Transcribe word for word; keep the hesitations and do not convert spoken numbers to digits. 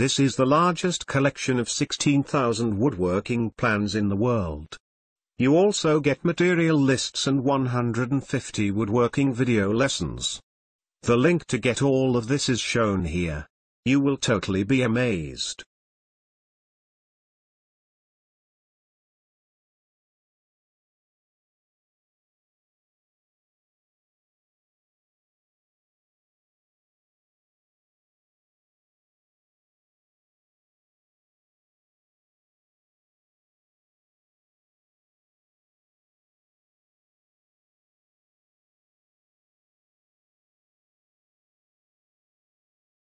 This is the largest collection of sixteen thousand woodworking plans in the world. You also get material lists and one hundred fifty woodworking video lessons. The link to get all of this is shown here. You will totally be amazed.